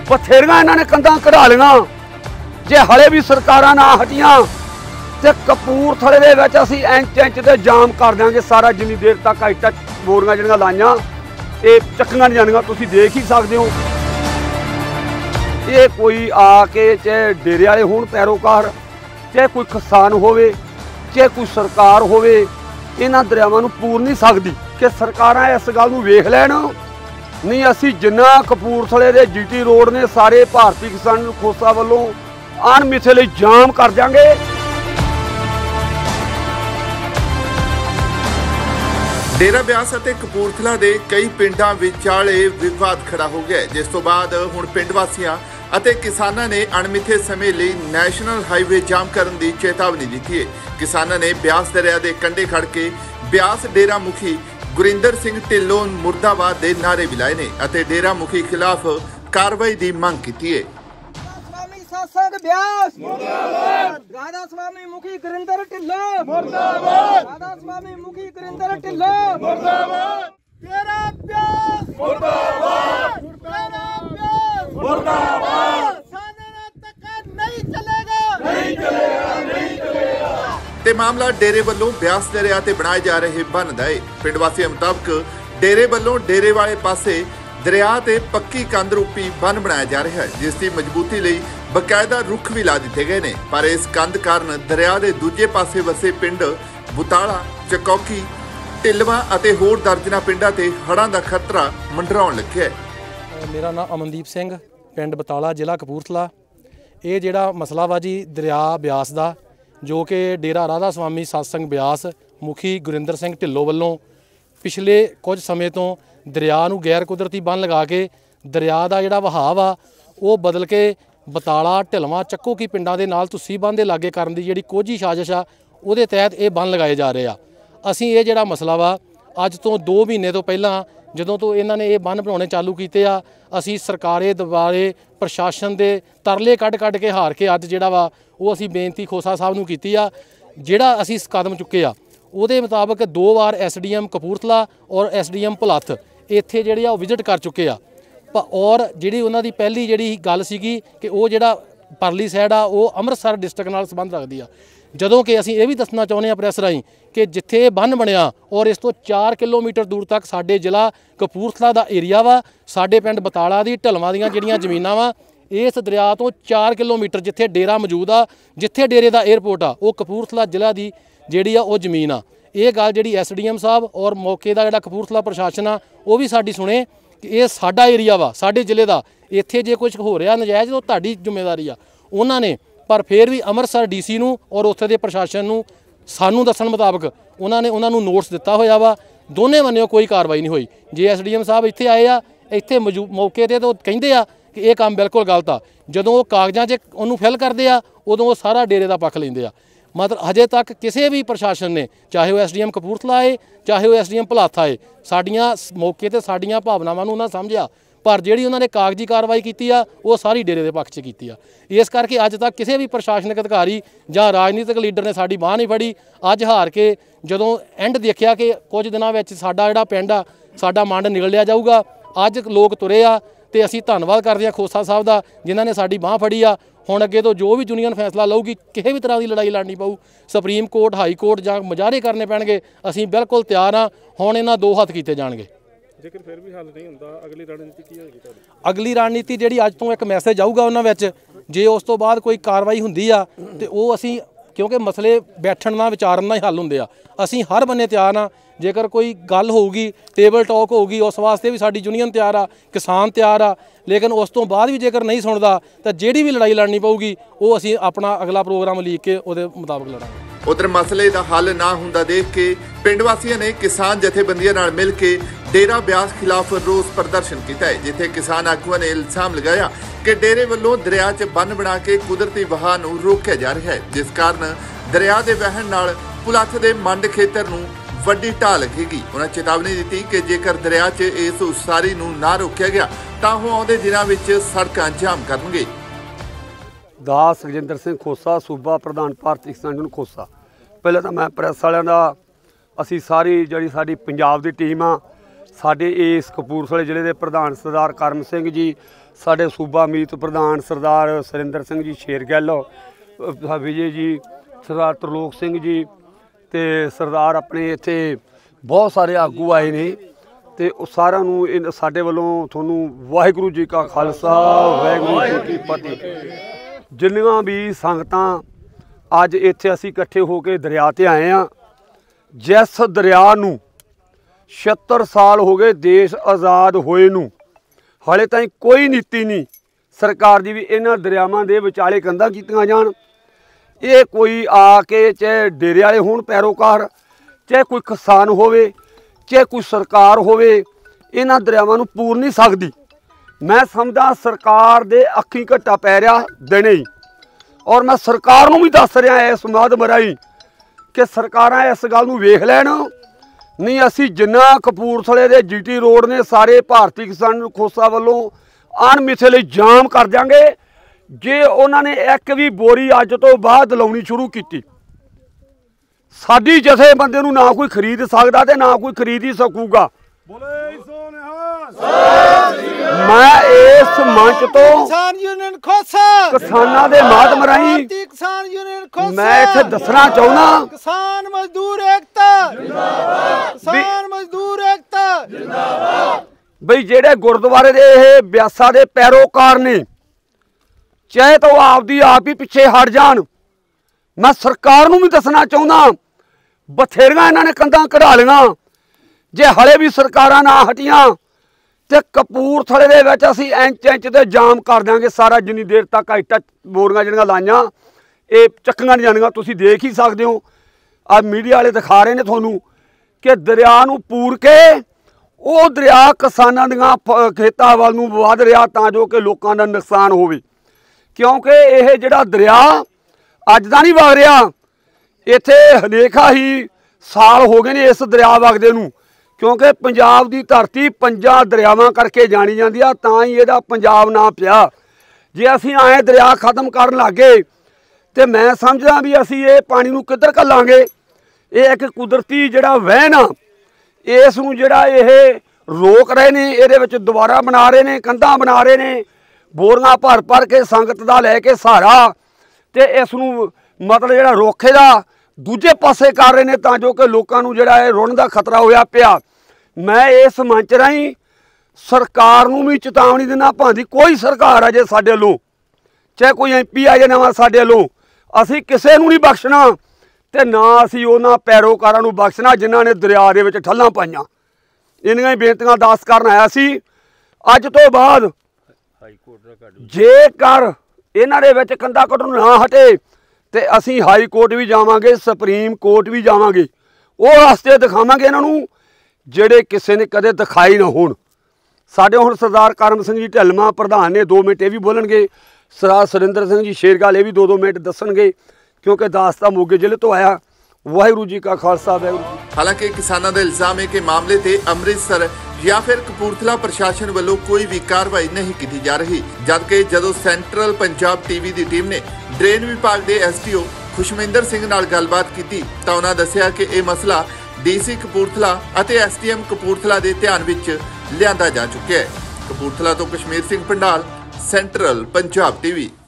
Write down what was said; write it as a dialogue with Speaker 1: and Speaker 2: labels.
Speaker 1: बथेरियां इन्होंने कंधां कढ़ा लियां। जे हले भी सरकारां ना हटियां तो कपूरथले दे विच असीं इंच इंच ते जाम कर देंगे सारा, जिन्नी देर तक अज तक बोरियां जिहड़ियां लाइयां ये चक्कियां नहीं जानियां। तुसीं देख ही सकदे हो। ये कोई आके चाहे डेरे वाले होण पैरोकार, चाहे कोई किसान होवे, चाहे कोई सरकार होवे, इन्हां दरियावां नूं पूर नहीं सकदी कि सरकारां इस गल नूं वेख लैण। नहीं असीं जिन्ना कपूरथले दे GT रोड ने सारे भारती किसान खोसा वल्लों अणमिथे लई जाम कर देंगे।
Speaker 2: डेरा ब्यास ਅਤੇ ਕਪੂਰਥਲਾ ਦੇ ਕਈ ਪਿੰਡਾਂ ਵਿਚਾਲੇ ਵਿਵਾਦ ਖੜਾ ਹੋ ਗਿਆ, ਜਿਸ ਤੋਂ ਬਾਅਦ ਹੁਣ ਪਿੰਡ ਵਾਸੀਆਂ ਅਤੇ ਕਿਸਾਨਾਂ ਨੇ ਅਣਮਿੱਥੇ ਸਮੇਂ ਲਈ ਨੈਸ਼ਨਲ ਹਾਈਵੇ ਜਾਮ ਕਰਨ ਦੀ ਚੇਤਾਵਨੀ ਦਿੱਤੀ ਹੈ। ਕਿਸਾਨਾਂ ਨੇ ਬਿਆਸ ਦਰਿਆ ਦੇ ਕੰਢੇ ਖੜ ਕੇ ਬਿਆਸ ਡੇਰਾ ਮੁਖੀ ਗੁਰਿੰਦਰ ਸਿੰਘ ਢਿੱਲੋਂ ਮੁਰਦਾਬਾਦ ਦੇ ਨਾਅਰੇ ਵੀ ਲਾਏ ਨੇ ਅਤੇ ਡੇਰਾ ਮੁਖੀ ਖਿਲਾਫ ਕਾਰਵਾਈ ਦੀ ਮੰਗ ਕੀਤੀ ਹੈ।
Speaker 3: सत्संग ब्यास मुर्दाबाद, राधा स्वामी मुखी गुरिंदर ढिल्लों मुर्दाबाद, राधा स्वामी मुखी गुरिंदर ढिल्लों मुर्दाबाद, तेरा ब्यास मुर्दाबाद, तेरा ब्यास मुर्दाबाद, सानना तक नहीं चलेगा, नहीं चलेगा, नहीं चलेगा।
Speaker 2: ਤੇ ਮਾਮਲਾ ਡੇਰੇ ਵੱਲੋਂ ਬਿਆਸ ਦਰਿਆ ਤੇ ਬਣਾਏ ਜਾ ਰਹੇ ਬੰਨ੍ਹ ਦਾ ਹੈ। ਪਿੰਡ ਵਾਸੀਆਂ ਮੁਤਾਬਕ ਡੇਰੇ ਵੱਲੋਂ ਡੇਰੇ ਵਾਲੇ ਪਾਸੇ ਦਰਿਆ ਤੇ ਪੱਕੀ ਕੰਧ ਰੂਪੀ ਬੰਨ੍ਹ ਬਣਾਇਆ ਜਾ ਰਿਹਾ ਹੈ, ਜਿਸ ਦੀ ਮਜ਼ਬੂਤੀ ਲਈ ਬਕਾਇਦਾ ਰੁੱਖ ਵੀ ਲਾ ਦਿੱਤੇ ਗਏ ਨੇ। ਪਰ ਇਸ ਕੰਧ ਕਾਰਨ ਦਰਿਆ ਦੇ ਦੂਜੇ ਪਾਸੇ ਵਸੇ ਪਿੰਡ ਬੁਤਾਲਾ, ਚਕੌਕੀ, ਢਿਲਵਾ ਅਤੇ ਹੋਰ ਦਰਜਨਾਂ ਪਿੰਡਾਂ ਤੇ ਹੜ੍ਹਾਂ ਦਾ ਖਤਰਾ ਮੰਡਰਾਉਣ ਲੱਗਿਆ ਹੈ।
Speaker 4: ਮੇਰਾ ਨਾਮ ਅਮਨਦੀਪ ਸਿੰਘ, ਪਿੰਡ ਬਤਾਲਾ, ਜ਼ਿਲ੍ਹਾ ਕਪੂਰਥਲਾ। ਇਹ ਜਿਹੜਾ ਮਸਲਾ ਵਾ ਜੀ ਦਰਿਆ ਬਿਆਸ ਦਾ, ਜੋ ਕਿ ਡੇਰਾ ਰਾਧਾ ਸਵਾਮੀ ਸਤਸੰਗ ਬਿਆਸ ਮੁਖੀ ਗੁਰਿੰਦਰ ਸਿੰਘ ਢਿੱਲੋਂ ਵੱਲੋਂ ਪਿਛਲੇ ਕੁਝ ਸਮੇਂ ਤੋਂ ਦਰਿਆ ਨੂੰ ਗੈਰ ਕੁਦਰਤੀ ਬੰਨ੍ਹ ਲਗਾ ਕੇ ਦਰਿਆ ਦਾ ਜਿਹੜਾ ਵਹਾਅ ਵਾ ਉਹ ਬਦਲ ਕੇ ਬਤਾਲਾ, ਢਿਲਵਾਂ, ਚੱਕੋ ਕੀ ਪਿੰਡਾਂ ਦੇ ਨਾਲ ਤੁਸੀਂ ਬੰਨ੍ਹ ਦੇ ਲਾਗੇ ਕਰਨ ਦੀ ਜਿਹੜੀ ਕੋਝੀ ਸਾਜ਼ਿਸ਼ ਆ ਉਹਦੇ ਤਹਿਤ ਇਹ ਬੰਨ੍ਹ ਲਗਾਏ ਜਾ ਰਹੇ ਆ। ਅਸੀਂ ਇਹ ਜਿਹੜਾ ਮਸਲਾ ਵਾ ਅੱਜ ਤੋਂ 2 ਮਹੀਨੇ ਤੋਂ ਪਹਿਲਾਂ ਜਦੋਂ ਤੋਂ ਇਹਨਾਂ ਨੇ ਇਹ ਬੰਨ੍ਹ ਬਣਾਉਣੇ ਚਾਲੂ ਕੀਤੇ ਆ, ਅਸੀਂ ਸਰਕਾਰੇ ਦੁਆਰੇ ਪ੍ਰਸ਼ਾਸਨ ਦੇ ਤਰਲੇ ਕੱਢ ਕੇ ਹਾਰ ਕੇ ਅੱਜ ਜਿਹੜਾ ਵਾ ਉਹ ਅਸੀਂ ਬੇਨਤੀ ਖੋਸਾ ਸਾਹਿਬ ਨੂੰ ਕੀਤੀ ਆ। ਜਿਹੜਾ ਅਸੀਂ ਕਦਮ ਚੁੱਕੇ ਆ ਉਹਦੇ ਮੁਤਾਬਕ 2 ਵਾਰ SDM ਕਪੂਰਥਲਾ ਔਰ SDM ਭੁਲੱਥ ਇੱਥੇ ਜਿਹੜੇ ਆ ਉਹ ਵਿਜ਼ਿਟ ਕਰ ਚੁੱਕੇ ਆ। ਔਰ ਜਿਹੜੀ ਉਹਨਾਂ ਦੀ ਪਹਿਲੀ ਜਿਹੜੀ ਗੱਲ ਸੀਗੀ ਕਿ ਉਹ ਜਿਹੜਾ ਪਰਲੀ ਸਾਈਡ ਆ ਉਹ ਅੰਮ੍ਰਿਤਸਰ ਡਿਸਟ੍ਰਿਕਟ ਨਾਲ ਸੰਬੰਧ ਰੱਖਦੀ ਆ, ਜਦੋਂ ਕਿ ਅਸੀਂ ਇਹ ਵੀ ਦੱਸਣਾ ਚਾਹੁੰਦੇ ਹਾਂ ਪ੍ਰੈਸ ਰਾਹੀਂ ਕਿ ਜਿੱਥੇ ਬੰਨ੍ਹ ਬਣਿਆ ਔਰ ਇਸ ਤੋਂ 4 ਕਿਲੋਮੀਟਰ ਦੂਰ ਤੱਕ ਸਾਡੇ ਜ਼ਿਲ੍ਹਾ ਕਪੂਰਥਲਾ ਦਾ ਏਰੀਆ ਵਾ, ਸਾਡੇ ਪਿੰਡ ਬਤਾਲਾ ਦੀ ਢਲਵਾਂ ਦੀਆਂ ਜਿਹੜੀਆਂ ਜ਼ਮੀਨਾਂ ਵਾ, ਇਸ ਦਰਿਆ ਤੋਂ 4 ਕਿਲੋਮੀਟਰ ਜਿੱਥੇ ਡੇਰਾ ਮੌਜੂਦ ਆ, ਜਿੱਥੇ ਡੇਰੇ ਦਾ 에ਅਰਪੋਰਟ ਆ, ਉਹ ਕਪੂਰਥਲਾ ਜ਼ਿਲ੍ਹਾ ਦੀ ਜਿਹੜੀ ਆ ਉਹ ਜ਼ਮੀਨ ਆ। ਇਹ ਗੱਲ ਜਿਹੜੀ SDM ਸਾਹਿਬ ਔਰ ਮੌਕੇ ਦਾ ਜਿਹੜਾ ਕਪੂਰਥਲਾ ਪ੍ਰਸ਼ਾਸਨ ਆ ਉਹ ਵੀ ਸਾਡੀ ਸੁਣੇ ਕਿ ਇਹ ਸਾਡਾ ਏਰੀਆ ਵਾ, ਸਾਡੇ ਜ਼ਿਲ੍ਹੇ ਦਾ, ਇੱਥੇ ਜੇ ਕੁਝ ਹੋ ਰਿਹਾ ਨਜਾਇਜ਼ ਤਾਂ ਤੁਹਾਡੀ ਜ਼ਿੰਮੇਵਾਰੀ ਆ। ਉਹਨਾਂ ਨੇ ਪਰ ਫਿਰ ਵੀ ਅੰਮ੍ਰਿਤਸਰ DC ਨੂੰ ਔਰ ਉੱਥੇ ਦੇ ਪ੍ਰਸ਼ਾਸਨ ਨੂੰ ਸਾਨੂੰ ਦੱਸਣ ਮੁਤਾਬਕ ਉਹਨਾਂ ਨੂੰ ਨੋਟਿਸ ਦਿੱਤਾ ਹੋਇਆ ਵਾ। ਦੋਨੇ ਬੰਨਿਓ ਕੋਈ ਕਾਰਵਾਈ ਨਹੀਂ ਹੋਈ। ਜੇ SDM ਸਾਹਿਬ ਇੱਥੇ ਆਏ ਆ, ਇੱਥੇ ਮੌਕੇ 'ਤੇ ਤਾਂ ਕਹਿੰਦੇ ਆ ਕਿ ਇਹ ਕੰਮ ਬਿਲਕੁਲ ਗਲਤ ਆ, ਜਦੋਂ ਉਹ ਕਾਗਜ਼ਾਂ 'ਚ ਉਹਨੂੰ ਫਿਲ ਕਰਦੇ ਆ ਉਦੋਂ ਉਹ ਸਾਰਾ ਡੇਰੇ ਦਾ ਪੱਖ ਲੈਂਦੇ ਆ। ਮਤਲਬ ਹਜੇ ਤੱਕ ਕਿਸੇ ਵੀ ਪ੍ਰਸ਼ਾਸਨ ਨੇ, ਚਾਹੇ ਉਹ SDM ਕਪੂਰਥਲਾ ਆਏ, ਚਾਹੇ ਉਹ SDM ਭੁਲੱਥ ਆਏ, ਸਾਡੀਆਂ ਮੌਕੇ 'ਤੇ ਸਾਡੀਆਂ ਭਾਵਨਾਵਾਂ ਨੂੰ ਉਹਨਾਂ ਸਮਝਿਆ, ਪਰ ਜਿਹੜੀ ਉਹਨਾਂ ਨੇ ਕਾਗਜ਼ੀ ਕਾਰਵਾਈ ਕੀਤੀ ਆ ਉਹ ਸਾਰੀ ਡੇਰੇ ਦੇ ਪੱਖ 'ਚ ਕੀਤੀ ਆ। ਇਸ ਕਰਕੇ ਅੱਜ ਤੱਕ ਕਿਸੇ ਵੀ ਪ੍ਰਸ਼ਾਸਨਿਕ ਅਧਿਕਾਰੀ ਜਾਂ ਰਾਜਨੀਤਿਕ ਲੀਡਰ ਨੇ ਸਾਡੀ ਬਾਂਹ ਨਹੀਂ ਫੜੀ। ਅੱਜ ਹਾਰ ਕੇ ਜਦੋਂ ਐਂਡ ਦੇਖਿਆ ਕਿ ਕੁਝ ਦਿਨਾਂ ਵਿੱਚ ਸਾਡਾ ਜਿਹੜਾ ਪਿੰਡ ਆ, ਸਾਡਾ ਮੰਡ ਨਿਕਲਿਆ ਜਾਊਗਾ, ਅੱਜ ਲੋਕ ਤੁਰੇ ਆ ਤੇ ਅਸੀਂ ਧੰਨਵਾਦ ਕਰਦੇ ਹਾਂ ਖੋਸਾ ਸਾਹਿਬ ਦਾ ਜਿਨ੍ਹਾਂ ਨੇ ਸਾਡੀ ਬਾਂਹ ਫੜੀ ਆ। ਹੁਣ ਅੱਗੇ ਤੋਂ ਜੋ ਵੀ ਯੂਨੀਅਨ ਫੈਸਲਾ ਲਊਗੀ, ਕਿਸੇ ਵੀ ਤਰ੍ਹਾਂ ਦੀ ਲੜਾਈ ਲੜਨੀ ਪਊ, ਸੁਪਰੀਮ ਕੋਰਟ, ਹਾਈ ਕੋਰਟ ਜਾਂ ਮੁਜ਼ਾਹਰੇ ਕਰਨੇ ਪੈਣਗੇ, ਅਸੀਂ ਬਿਲਕੁਲ ਤਿਆਰ ਹਾਂ। ਹੁਣ ਇਹਨਾਂ 2 ਹੱਥ ਕੀਤੇ ਜਾਣਗੇ।
Speaker 5: ਜੇਕਰ ਫਿਰ ਵੀ ਹੱਲ ਨਹੀਂ ਹੁੰਦਾ, ਅਗਲੀ ਰਣਨੀਤੀ ਕੀ ਹੋਏਗੀ ਤੁਹਾਡੀ?
Speaker 4: ਅਗਲੀ ਰਣਨੀਤੀ ਜਿਹੜੀ ਅੱਜ ਤੋਂ ਇੱਕ ਮੈਸੇਜ ਆਊਗਾ ਉਹਨਾਂ ਵਿੱਚ, ਜੇ ਉਸ ਤੋਂ ਬਾਅਦ ਕੋਈ ਕਾਰਵਾਈ ਹੁੰਦੀ ਆ ਤੇ ਉਹ ਅਸੀਂ, ਕਿਉਂਕਿ ਮਸਲੇ ਬੈਠਣ ਨਾਲ ਵਿਚਾਰਨ ਨਾਲ ਹੀ ਹੱਲ ਹੁੰਦੇ ਆ, ਅਸੀਂ ਹਰ ਬੰਨੇ ਤਿਆਰ ਹਾਂ। ਜੇਕਰ ਕੋਈ ਗੱਲ ਹੋਊਗੀ, ਟੇਬਲ ਟਾਕ ਹੋਊਗੀ, ਉਸ ਵਾਸਤੇ ਵੀ ਸਾਡੀ ਯੂਨੀਅਨ ਤਿਆਰ ਆ, ਕਿਸਾਨ ਤਿਆਰ ਆ। ਲੇਕਿਨ ਉਸ ਤੋਂ ਬਾਅਦ ਵੀ ਜੇਕਰ ਨਹੀਂ ਸੁਣਦਾ ਤਾਂ ਜਿਹੜੀ ਵੀ ਲੜਾਈ ਲੜਨੀ ਪਊਗੀ ਉਹ ਅਸੀਂ ਆਪਣਾ ਅਗਲਾ ਪ੍ਰੋਗਰਾਮ ਲੀਕ ਕੇ ਉਹਦੇ ਮੁਤਾਬਕ ਲੜਾਂਗੇ।
Speaker 2: ਉਧਰ ਮਸਲੇ ਦਾ ਹੱਲ ਨਾ ਹੁੰਦਾ ਦੇਖ ਕੇ ਪਿੰਡ ਵਾਸੀਆਂ ਨੇ ਕਿਸਾਨ ਜਥੇਬੰਦੀਆਂ ਨਾਲ ਮਿਲ ਕੇ ਡੇਰਾ ਬਿਆਸ ਖਿਲਾਫ ਰੋਸ ਪ੍ਰਦਰਸ਼ਨ ਕੀਤਾ ਹੈ, ਜਿੱਥੇ ਕਿਸਾਨ ਆਗੂਆਂ ਨੇ ਇਲਜ਼ਾਮ ਲਗਾਇਆ ਕਿ ਡੇਰੇ ਵੱਲੋਂ ਦਰਿਆ 'ਚ ਬੰਨ੍ਹ ਬਣਾ ਕੇ ਕੁਦਰਤੀ ਵਹਾਅ ਨੂੰ ਰੋਕਿਆ ਜਾ ਰਿਹਾ ਹੈ, ਜਿਸ ਕਾਰਨ ਦਰਿਆ ਦੇ ਵਹਿਣ ਨਾਲ ਭੁਲੱਥ ਦੇ ਮੰਡ ਖੇਤਰ ਨੂੰ ਵੱਡੀ ਢਾਹ ਲੱਗੇਗੀ। ਉਹਨਾਂ ਚੇਤਾਵਨੀ ਦਿੱਤੀ ਕਿ ਜੇਕਰ ਦਰਿਆ 'ਚ ਇਸ ਉਸਾਰੀ ਨੂੰ ਨਾ ਰੋਕਿਆ ਗਿਆ ਤਾਂ ਉਹ ਆਉਂਦੇ ਦਿਨਾਂ ਵਿੱਚ ਸੜਕਾਂ ਜਾਮ ਕਰਨਗੇ।
Speaker 1: ਦਾਸ ਸੁਖਜਿੰਦਰ ਸਿੰਘ ਖੋਸਾ, ਸੂਬਾ ਪ੍ਰਧਾਨ ਭਾਰਤੀ ਕਿਸਾਨ ਯੂਨੀਅਨ ਖੋਸਾ। ਪਹਿਲਾਂ ਤਾਂ ਮੈਂ ਪ੍ਰੈਸ ਵਾਲਿਆਂ ਦਾ, ਅਸੀਂ ਸਾਰੀ ਜਿਹੜੀ ਸਾਡੀ ਪੰਜਾਬ ਦੀ ਟੀਮ ਆ, ਸਾਡੇ ਇਸ ਕਪੂਰਥਲੇ ਜ਼ਿਲ੍ਹੇ ਦੇ ਪ੍ਰਧਾਨ ਸਰਦਾਰ ਕਰਮ ਸਿੰਘ ਜੀ, ਸਾਡੇ ਸੂਬਾ ਮੀਤ ਪ੍ਰਧਾਨ ਸਰਦਾਰ ਸੁਰਿੰਦਰ ਸਿੰਘ ਜੀ ਸ਼ੇਰਗਿੱਲ, ਵਿਜੇ ਜੀ, ਸਰਦਾਰ ਤਰਲੋਕ ਸਿੰਘ ਜੀ ਤੇ ਸਰਦਾਰ ਆਪਣੇ ਇੱਥੇ ਬਹੁਤ ਸਾਰੇ ਆਗੂ ਆਏ ਨੇ ਤੇ ਉਹ ਸਾਰਿਆਂ ਨੂੰ ਸਾਡੇ ਵੱਲੋਂ ਤੁਹਾਨੂੰ ਵਾਹਿਗੁਰੂ ਜੀ ਕਾ ਖਾਲਸਾ ਵਾਹਿਗੁਰੂ ਜੀ ਕੀ ਫਤਿਹ। ਜਿੰਨੀਆਂ ਵੀ ਸੰਗਤਾਂ ਅੱਜ ਇੱਥੇ ਅਸੀਂ ਇਕੱਠੇ ਹੋ ਕੇ ਦਰਿਆ ਤੇ ਆਏ ਆ, ਜਿਸ ਦਰਿਆ ਨੂੰ 76 ਸਾਲ ਹੋ ਗਏ ਦੇਸ਼ ਆਜ਼ਾਦ ਹੋਏ ਨੂੰ, ਹਾਲੇ ਤਾਈਂ ਕੋਈ ਨੀਤੀ ਨਹੀਂ ਸਰਕਾਰ ਦੀ ਵੀ ਇਹਨਾਂ ਦਰਿਆਵਾਂ ਦੇ ਵਿਚਾਲੇ ਕੰਧਾਂ ਕੀਤੀਆਂ ਜਾਣ। ਇਹ ਕੋਈ ਆ ਕੇ ਚਾਹੇ ਡੇਰੇ ਵਾਲੇ ਹੋਣ ਪੈਰੋਕਾਰ, ਚਾਹੇ ਕੋਈ ਕਿਸਾਨ ਹੋਵੇ, ਚਾਹੇ ਕੋਈ ਸਰਕਾਰ ਹੋਵੇ, ਇਹਨਾਂ ਦਰਿਆਵਾਂ ਨੂੰ ਪੂਰ ਨਹੀਂ ਸਕਦੀ। ਮੈਂ ਸਮਝਦਾ ਸਰਕਾਰ ਦੇ ਅੱਖੀਂ ਘੱਟਾ ਪੈ ਰਿਹਾ ਦਿਨੇ ਹੀ, ਔਰ ਮੈਂ ਸਰਕਾਰ ਨੂੰ ਵੀ ਦੱਸ ਰਿਹਾ ਇਸ ਮਾਧਿਅਮ ਰਾਹੀਂ ਕਿ ਸਰਕਾਰਾਂ ਇਸ ਗੱਲ ਨੂੰ ਵੇਖ ਲੈਣ। ਨਹੀਂ ਅਸੀਂ ਜਿੰਨਾ ਕਪੂਰਥਲੇ ਦੇ GT ਰੋਡ ਨੇ ਸਾਰੇ ਭਾਰਤੀ ਕਿਸਾਨ ਖੋਸਾ ਵੱਲੋਂ ਅਣਮਿੱਥੇ ਲਈ ਜਾਮ ਕਰ ਦਿਆਂਗੇ ਜੇ ਉਹਨਾਂ ਨੇ ਇੱਕ ਵੀ ਬੋਰੀ ਅੱਜ ਤੋਂ ਬਾਅਦ ਲਾਉਣੀ ਸ਼ੁਰੂ ਕੀਤੀ। ਸਾਡੀ ਜਥੇਬੰਦੀ ਨੂੰ ਨਾ ਕੋਈ ਖਰੀਦ ਸਕਦਾ ਤੇ ਨਾ ਕੋਈ ਖਰੀਦ ਹੀ ਸਕੂਗਾ। ਮੈਂ ਇਸ ਮੰਚ ਤੋਂ
Speaker 3: ਕਿਸਾਨ ਯੂਨੀਅਨ ਖੋਸਾ,
Speaker 1: ਕਿਸਾਨਾਂ ਦੇ ਮਾਧਿਅਮ ਰਾਹੀਂ
Speaker 3: ਕਿਸਾਨ ਯੂਨੀਅਨ ਖੋਸਾ
Speaker 1: ਮੈਂ ਇੱਥੇ ਦੱਸਣਾ ਚਾਹੁੰਦਾ,
Speaker 3: ਕਿਸਾਨ ਮਜ਼ਦੂਰ ਏਕਤਾ ਜਿੰਦਾਬਾਦ, ਕਿਸਾਨ ਮਜ਼ਦੂਰ ਏਕਤਾ ਜਿੰਦਾਬਾਦ।
Speaker 1: ਬਈ ਜਿਹੜੇ ਗੁਰਦੁਆਰੇ ਦੇ ਇਹ ਬਿਆਸਾ ਦੇ ਪੈਰੋਕਾਰ ਨੇ, ਚਾਹੇ ਤਾਂ ਉਹ ਆਪਦੀ ਆਪ ਹੀ ਪਿੱਛੇ ਹਟ ਜਾਣ। ਮੈਂ ਸਰਕਾਰ ਨੂੰ ਵੀ ਦੱਸਣਾ ਚਾਹੁੰਦਾ, ਬਥੇਰੀਆਂ ਇਹਨਾਂ ਨੇ ਕੰਧਾਂ ਕਢਾ ਲਈਆਂ, ਜੇ ਹਲੇ ਵੀ ਸਰਕਾਰਾਂ ਨਾ ਹਟੀਆਂ ਤੇ ਕਪੂਰਥਲੇ ਦੇ ਵਿੱਚ ਅਸੀਂ ਇੰਚ ਤੇ ਜਾਮ ਕਰ ਦਿਆਂਗੇ ਸਾਰਾ, ਜਿੰਨੀ ਦੇਰ ਤੱਕ ਇੱਟਾਂ ਬੋਰੀਆਂ ਜਿਹੜੀਆਂ ਲਾਈਆਂ ਇਹ ਚੱਕੀਆਂ ਨਹੀਂ ਜਾਣੀਆਂ। ਤੁਸੀਂ ਦੇਖ ਹੀ ਸਕਦੇ ਹੋ, ਆ ਮੀਡੀਆ ਵਾਲੇ ਦਿਖਾ ਰਹੇ ਨੇ ਤੁਹਾਨੂੰ ਕਿ ਦਰਿਆ ਨੂੰ ਪੂਰ ਕੇ ਉਹ ਦਰਿਆ ਕਿਸਾਨਾਂ ਦੀਆਂ ਖੇਤਾਂ ਵੱਲ ਨੂੰ ਵਧ ਰਿਹਾ ਤਾਂ ਜੋ ਕਿ ਲੋਕਾਂ ਦਾ ਨੁਕਸਾਨ ਹੋਵੇ। ਕਿਉਂਕਿ ਇਹ ਜਿਹੜਾ ਦਰਿਆ ਅੱਜ ਦਾ ਨਹੀਂ ਵਗ ਰਿਹਾ, ਇੱਥੇ ਹਨੇਖਾ ਹੀ ਸਾਲ ਹੋ ਗਏ ਨੇ ਇਸ ਦਰਿਆ ਵਗਦੇ ਨੂੰ, ਕਿਉਂਕਿ ਪੰਜਾਬ ਦੀ ਧਰਤੀ 5 ਦਰਿਆਵਾਂ ਕਰਕੇ ਜਾਣੀ ਜਾਂਦੀ ਆ, ਤਾਂ ਹੀ ਇਹਦਾ ਪੰਜਾਬ ਨਾਂ ਪਿਆ। ਜੇ ਅਸੀਂ ਆਏ ਦਰਿਆ ਖਤਮ ਕਰਨ ਲੱਗੇ ਤੇ ਮੈਂ ਸਮਝਦਾ ਵੀ ਅਸੀਂ ਇਹ ਪਾਣੀ ਨੂੰ ਕਿੱਧਰ ਘੱਲਾਂਗੇ। ਇਹ ਇੱਕ ਕੁਦਰਤੀ ਜਿਹੜਾ ਵਹਿਣ ਆ, ਇਸ ਨੂੰ ਜਿਹੜਾ ਇਹ ਰੋਕ ਰਹੇ ਨੇ, ਇਹਦੇ ਵਿੱਚ ਦੁਬਾਰਾ ਬਣਾ ਰਹੇ ਨੇ, ਕੰਧਾਂ ਬਣਾ ਰਹੇ ਨੇ, ਬੋਰੀਆਂ ਭਰ ਕੇ ਸੰਗਤ ਦਾ ਲੈ ਕੇ ਸਹਾਰਾ, ਤੇ ਇਸ ਨੂੰ ਮਤਲਬ ਜਿਹੜਾ ਰੋਖੇ ਦਾ ਦੂਜੇ ਪਾਸੇ ਕਰ ਰਹੇ ਨੇ ਤਾਂ ਜੋ ਕਿ ਲੋਕਾਂ ਨੂੰ ਜਿਹੜਾ ਇਹ ਰੁੜਨ ਦਾ ਖਤਰਾ ਹੋਇਆ ਪਿਆ। ਮੈਂ ਇਸ ਮੰਚ ਰਾਹੀਂ ਸਰਕਾਰ ਨੂੰ ਵੀ ਚੇਤਾਵਨੀ ਦਿੰਦਾ, ਭਾਵੇਂ ਕੋਈ ਸਰਕਾਰ ਆ ਜੇ ਸਾਡੇ ਵੱਲੋਂ, ਚਾਹੇ ਕੋਈ MP ਆ ਜੇ ਨਵਾਂ ਸਾਡੇ ਵੱਲੋਂ, ਅਸੀਂ ਕਿਸੇ ਨੂੰ ਨਹੀਂ ਬਖਸ਼ਣਾ ਤੇ ਨਾ ਅਸੀਂ ਉਹਨਾਂ ਪੈਰੋਕਾਰਾਂ ਨੂੰ ਬਖਸ਼ਣਾ ਜਿਨ੍ਹਾਂ ਨੇ ਦਰਿਆ ਦੇ ਵਿੱਚ ਠੱਲਾਂ ਪਾਈਆਂ। ਇੰਨੀਆਂ ਹੀ ਬੇਨਤੀਆਂ ਦਾਸ ਕਰਨ ਆਇਆ ਸੀ। ਅੱਜ ਤੋਂ ਬਾਅਦ ਜੇਕਰ ਇਹਨਾਂ ਦੇ ਵਿੱਚ ਕੰਧਾ ਕੱਢਣ ਨਾ ਹਟੇ ਤੇ ਅਸੀਂ ਹਾਈ ਕੋਰਟ ਵੀ ਜਾਵਾਂਗੇ, ਸੁਪਰੀਮ ਕੋਰਟ ਵੀ ਜਾਵਾਂਗੇ। ਉਹ ਰਸਤੇ ਦਿਖਾਵਾਂਗੇ ਇਹਨਾਂ ਨੂੰ ਜਿਹੜੇ ਕਿਸੇ ਨੇ ਕਦੇ ਦਿਖਾਈ ਨਾ ਹੋਣ। ਸਾਡੇ ਹੁਣ ਸਰਦਾਰ ਕਰਮ ਸਿੰਘ ਜੀ ਢਿੱਲਵਾਂ ਪ੍ਰਧਾਨ ਨੇ 2 ਮਿੰਟ ਇਹ ਵੀ ਬੋਲਣਗੇ, ਸਰਦਾਰ ਸੁਰਿੰਦਰ ਸਿੰਘ ਜੀ ਸ਼ੇਰਗਿੱਲ ਇਹ ਵੀ 2-2 ਮਿੰਟ ਦੱਸਣਗੇ, ਕਿਉਂਕਿ ਦਾਸ ਤਾਂ ਮੋਗੇ ਜ਼ਿਲ੍ਹੇ ਤੋਂ ਆਇਆ। ਵਾਹਿਗੁਰੂ ਜੀ ਕਾ ਖਾਲਸਾ ਵਾਹਿਗੁਰੂ ਜੀ।
Speaker 2: ਹਾਲਾਂਕਿ ਕਿਸਾਨਾਂ ਦਾ ਇਲਜ਼ਾਮ ਹੈ ਕਿ ਮਾਮਲੇ ਤੇ ਅੰਮ੍ਰਿਤਸਰ ਜਾਂ ਫਿਰ ਕਪੂਰਥਲਾ ਪ੍ਰਸ਼ਾਸਨ ਵੱਲੋਂ ਕੋਈ ਵੀ ਕਾਰਵਾਈ ਨਹੀਂ ਕੀਤੀ ਜਾ ਰਹੀ, ਜਦਕਿ ਜਦੋਂ ਸੈਂਟਰਲ ਪੰਜਾਬ TV ਦੀ ਟੀਮ ਨੇ ਡਰੇਨ ਵਿਭਾਗ ਦੇ SDO ਖੁਸ਼ਮਿੰਦਰ ਸਿੰਘ ਨਾਲ ਗੱਲਬਾਤ ਕੀਤੀ ਤਾਂ ਉਹਨਾਂ ਦੱਸਿਆ ਕਿ ਇਹ ਮਸਲਾ DC ਕਪੂਰਥਲਾ ਅਤੇ SDM ਕਪੂਰਥਲਾ ਦੇ ਧਿਆਨ ਵਿੱਚ ਲਿਆਂਦਾ ਜਾ ਚੁੱਕਿਆ ਹੈ। ਕਪੂਰਥਲਾ ਤੋਂ ਕਸ਼ਮੀਰ ਸਿੰਘ ਪੰਡਾਲ, ਸੈਂਟਰਲ ਪੰਜਾਬ TV।